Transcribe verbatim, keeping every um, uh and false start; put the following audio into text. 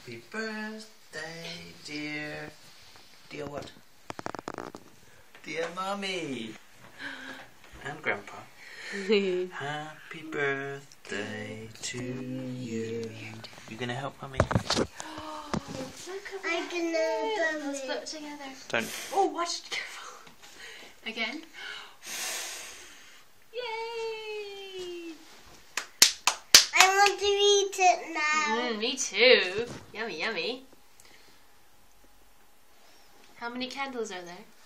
Happy birthday, dear. Dear what? Dear Mummy. And Grandpa. Happy birthday to you. You gonna help Mummy? I'm gonna Let's flip together. Don't. Oh, watch it, careful. Again. Yay! I want to eat it now. Mm, me too. Yummy, yummy. How many candles are there?